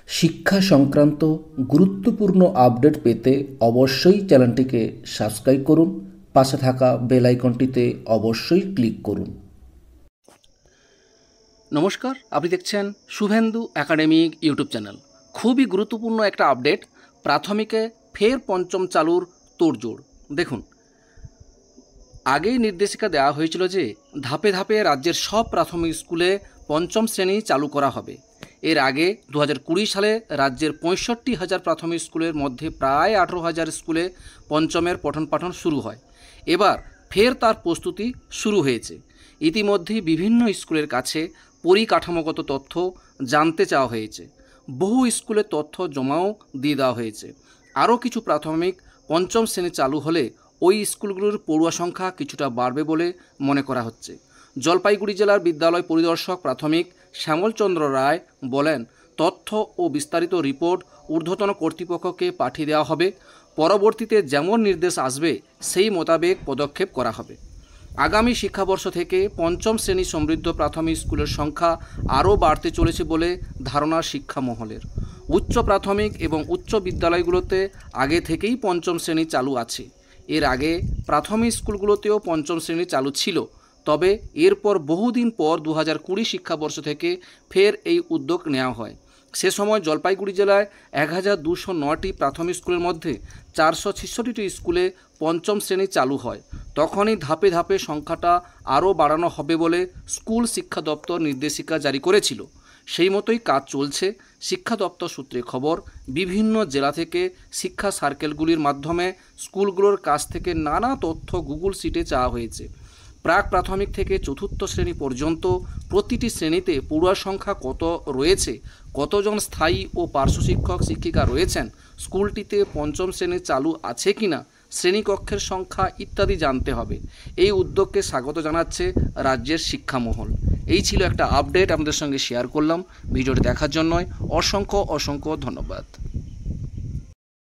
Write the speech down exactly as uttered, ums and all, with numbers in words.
শিক্ষা সংক্রান্ত গুরুত্বপূর্ণ আপডেট পেতে অবশ্যই চ্যানেলটিকে সাবস্ক্রাইব করুন, পাশে থাকা বেল আইকনটিতে অবশ্যই ক্লিক করুন। নমস্কার, আপনি দেখছেন শুভেন্দু একাডেমিক ইউটিউব চ্যানেল। খুবই গুরুত্বপূর্ণ একটা আপডেট, প্রাথমিকে ফের পঞ্চম চালুর তোড়জোড়। দেখুন, আগেই নির্দেশিকা দেওয়া হয়েছিল যে ধাপে ধাপে রাজ্যের সব প্রাথমিক স্কুলে পঞ্চম শ্রেণী চালু করা হবে। এর আগে দু হাজার কুড়ি সালে রাজ্যের পঁয়ষট্টি হাজার প্রাথমিক স্কুলের মধ্যে প্রায় আঠেরো হাজার স্কুলে পঞ্চমের পঠন পাঠন শুরু হয়। এবার ফের তার প্রস্তুতি শুরু হয়েছে। ইতিমধ্যেই বিভিন্ন স্কুলের কাছে পরিকাঠামোগত তথ্য জানতে চাওয়া হয়েছে। বহু স্কুলের তথ্য জমাও দিয়ে দেওয়া হয়েছে। আরও কিছু প্রাথমিক পঞ্চম শ্রেণী চালু হলে ওই স্কুলগুলোর পড়ুয়া সংখ্যা কিছুটা বাড়বে বলে মনে করা হচ্ছে। জলপাইগুড়ি জেলার বিদ্যালয় পরিদর্শক প্রাথমিক শ্যামলচন্দ্র রায় বলেন, তথ্য ও বিস্তারিত রিপোর্ট ঊর্ধ্বতন কর্তৃপক্ষকে পাঠিয়ে দেওয়া হবে। পরবর্তীতে যেমন নির্দেশ আসবে সেই মোতাবেক পদক্ষেপ করা হবে। আগামী শিক্ষাবর্ষ থেকে পঞ্চম শ্রেণী সমৃদ্ধ প্রাথমিক স্কুলের সংখ্যা আরও বাড়তে চলেছে বলে ধারণা শিক্ষা মহলের। উচ্চ প্রাথমিক এবং উচ্চ বিদ্যালয়গুলোতে আগে থেকেই পঞ্চম শ্রেণী চালু আছে। এর আগে প্রাথমিক স্কুলগুলোতেও পঞ্চম শ্রেণী চালু ছিল, তবে এরপর বহুদিন পর দু হাজার কুড়ি শিক্ষাবর্ষ থেকে ফের এই উদ্যোগ নেওয়া হয়। সে সময় জলপাইগুড়ি জেলায় এক হাজার দুশো নটি প্রাথমিক স্কুলের মধ্যে চারশো ছেষট্টিটি স্কুলে পঞ্চম শ্রেণী চালু হয়। তখনই ধাপে ধাপে সংখ্যাটা আরও বাড়ানো হবে বলে স্কুল শিক্ষা দপ্তর নির্দেশিকা জারি করেছিল। সেই মতোই কাজ চলছে। শিক্ষা দপ্তর সূত্রে খবর, বিভিন্ন জেলা থেকে শিক্ষা সার্কেলগুলির মাধ্যমে স্কুলগুলোর কাছ থেকে নানা তথ্য গুগল শিটে চাওয়া হয়েছে। প্রাক প্রাথমিক থেকে চতুর্থ শ্রেণী পর্যন্ত প্রতিটি শ্রেণীতে পড়ুয়া সংখ্যা কত রয়েছে, কতজন স্থায়ী ও পার্শ্ব শিক্ষক শিক্ষিকা রয়েছেন, স্কুলটিতে পঞ্চম শ্রেণী চালু আছে কিনা, শ্রেণীকক্ষের সংখ্যা ইত্যাদি জানতে হবে। এই উদ্যোগকে স্বাগত জানাচ্ছে রাজ্যের শিক্ষামহল। এই ছিল একটা আপডেট, আপনাদের সঙ্গে শেয়ার করলাম। ভিডিওটি দেখার জন্য অসংখ্য অসংখ্য ধন্যবাদ।